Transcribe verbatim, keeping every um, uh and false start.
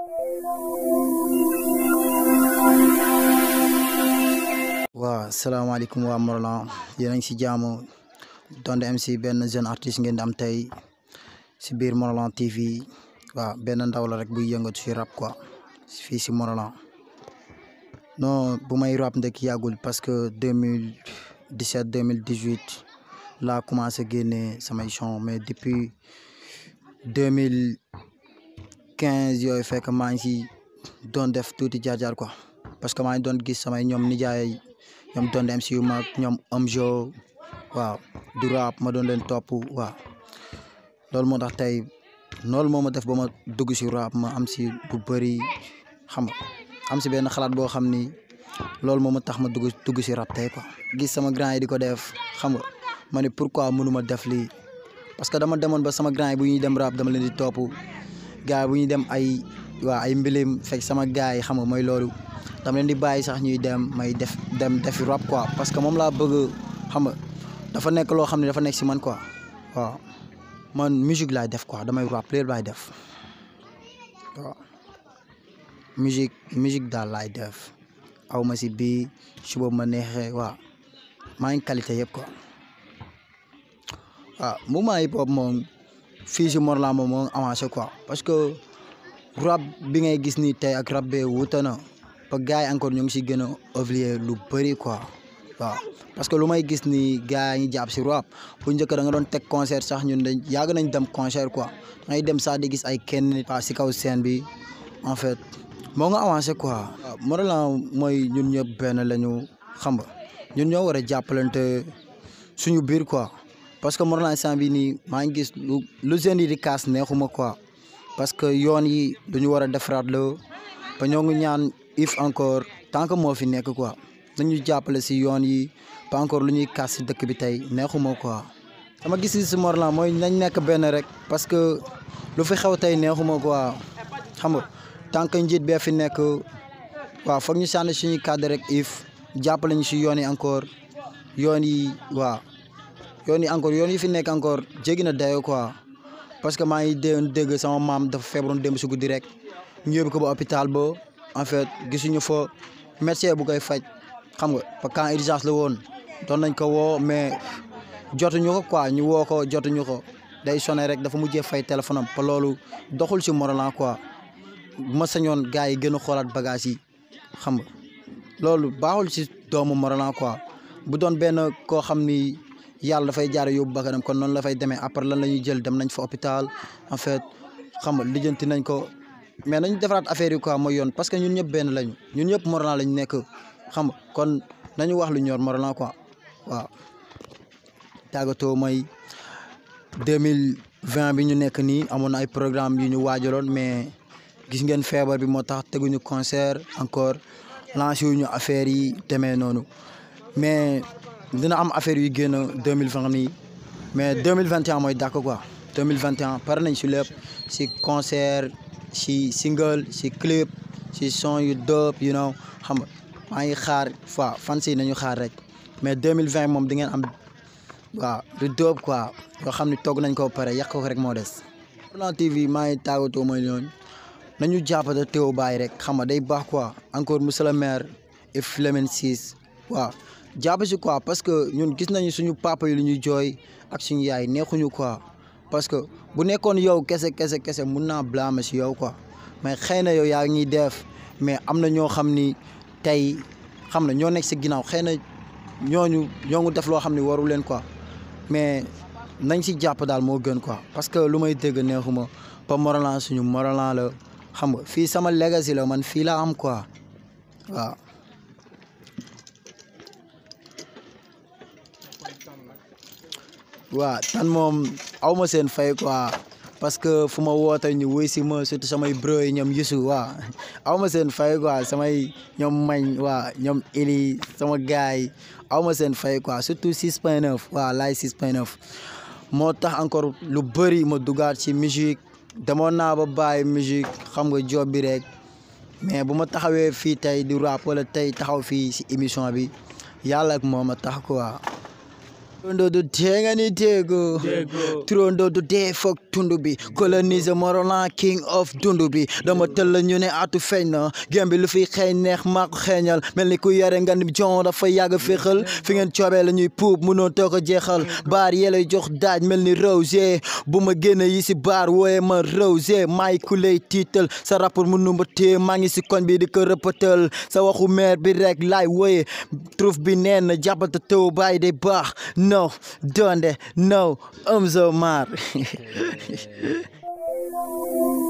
waaw salaamaaleykum waa Rolland yéen a ngi si jaamu Donde M C benn jeune artiste ngeen di am tey si biir Rolland T V waaw benn ndaw la rek buy yëngatu si rap quoi fii si Rolland non bu may rap ndek yàggul parce que deux mille dix-sept deux mille dix-huit laa commencé génne samay son mais depuis deux mille quinze yooyu fekk maa ngi si doon def tuuti jaar-jaar quoi parce que maa ngi doon gis samay ñoom nijaay ñoom Donde M C yu mag ñoom Amjo waaw du rap ma doon leen topp waaw loolu moo tax tey loolu moo ma def ba ma dugg si rap ma am si lu bëri xam nga am si benn xalaat boo xam ni loolu moo ma tax ma dugg dugg si rap tey quoi. gis sama grand yi di ko def xam nga ma ne pourquoi mënuma def lii parce que dama demoon ba sama grand yi bu ñuy dem rap dama leen di topp gars yi bu ñuy dem ay waa ay mbilim fekk sama gars yi xam nga mooy loolu. dama leen di bàyyi sax ñuy dem may def dem defi rap quoi parce que moom laa bëgg xam nga dafa nekk loo xam ne dafa nekk si man quoi waaw man musique laay def quoi damay rap léegi laay def waaw musique musique daal laay def aw ma si bii suba ma neexee waaw maa ngi qualité yëpp quoi waaw mouvement hip hop moom fii si Rolland moom moo avancé quoi parce que rap bi ngay gis nii tey ak rap bee wuute na ba gars yi encore ñu ngi si gën a oublier lu bëri quoi waaw parce que lu may gis ni gars yi ñu jàpp si rap bu njëkk da nga doon teg concert sax ñun dañ yàgg nañ dem concert quoi da ngay dem sax di gis ay kenn nit si kaw scène bi en fait moo nga avancé quoi. waaw Rolland mooy ñun ñëpp benn lañu xam nga ñun ñoo war a jàppalante suñu biir quoi parce que Rolland instant bi nii maa ngi gis lu lu jeunes yi di kaas neexuma quoi parce que yoon yi duñu war a defaraat la ba ñoo ngi ñaan if encore tant que moo fi nekk quoi nañu jàppale si yoon yi pas encore lu ñuy kaas si dëkk bi tey neexuma quoi. sama gis si Rolland mooy nañ nekk benn rek parce que lu fi xew tey neexuma quoi xam nga tant que njiit bee fi nekk waaw foog ñu sànni suñuy cadre rek if jàppale ñu si yoon yi encore yoon yi waaw yoon yi encore yoon yi fi nekk encore jéggi na dayo quoi parce que maa ngi dégg dégg sama maam dafa feebaroon démb si guddi rek ñu yóbbu ko ba hôpital ba en fait gisuñu fa médecin bu koy faj xam nga ba quand urgence la woon doon nañ ko woo mais jotuñu ko quoi ñu woo ko jotuñu ko day sonné rek dafa mujjee fay téléphone am ba loolu doxul si Rolland quoi bu ma sañoon gars yi gën a xoolaat bagage yi xam nga loolu baaxul si doomu Rolland quoi bu doon benn koo xam ni yàlla dafay jaare yóbbu bakkanam kon noonu la fay demee après lan la ñuy jël dem nañ fa hôpital en fait xam nga lijjanti nañ ko. mais nañu defaraat affaire yi quoi mooy yoon parce que ñun ñëpp benn lañu ñun ñëpp Rolland lañu nekk xam nga kon nañu wax lu ñor Rolland quoi waaw. tàggatoo mooy deux mille vingt bi ñu nekk nii amoon na ay programme yu ñu waajaloon mais gis ngeen feebar bi moo tax teguñu concert encore lancé wuñu affaire yi demee noonu mais dina am affaire yu génn deux mille vingt nii mais deux mille vingt et un mooy dàkk quoi deux mille vingt et un pare nañ si lépp si concert. si single si clip si son yu dope you know xam nga maa ngi xaar fa fan si nañu xaar rek mais deux mille vingt moom di ngeen am waaw du dope quoi yoo xam ne togg nañ ko pare yàq ko rek moo des. Rolland T V maa ngi tàggatoo mooy ñooñu nañu jàppate teew bàyyi rek xam nga day baax quoi encore monsieur le maire et Flemène six waaw jàpp si quoi parce que ñun gis nañu suñu papa yi lu ñuy jooy ak suñu yaay neexuñu quoi. parce que bu nekkoon yow kese kese kese mun naa blâmer si yow quoi mais xëy na yow yaa ngi def mais am na ñoo xam ni tey xam na ñoo nekk si ginnaaw xëy na ñooñu ñoo ngi def loo xam ni waru leen quoi mais nañ si jàpp daal moo gën quoi parce que lu may dégg neexuma ba Rolland suñu Rolland la xam nga fii sama legacy la man fii laa am quoi waaw. waaw tan moom aw ma seen fay quoi parce que fu ma woote ñu wuy si ma surtout samay bro yi ñoom Youssou waaw aw ma seen fay quoi samay ñoom mañ waaw ñoom ili sama gars yi aw ma seen fay quoi surtout six point neuf waaw laay six point neuf moo tax encore lu bëri ma dugaat ci musique demoon naa ba bàyyi musique xam nga job bi rek mais bu ma taxawee fii tey di rap wala tey taxaw fii si émission bi yàlla ak moom a tax quoi Trondo du dee nga ni déggo Trondo du dee foog tundu bi coloniser Rolland king of dundu bi dama tëll ñu ne atu feeñ na gem bi lu fi xeeñ neex maa ko xeeñal mel ni ku yare nga ni jon dafa yàgg féexal fi ngeen coobee la ñuy puub mënoo too ko jeexal baar yelay jox daaj mel ni rose bu ma génne yi si baar wooye ma rose maay ku lay tiital sa rapport mu numba tée maa ngi si koñ bi di ko rëppatal sa waxu meer bi rek laay wooye trouve bi neen jàppata taw bàyyi day baax no donde no am zo maar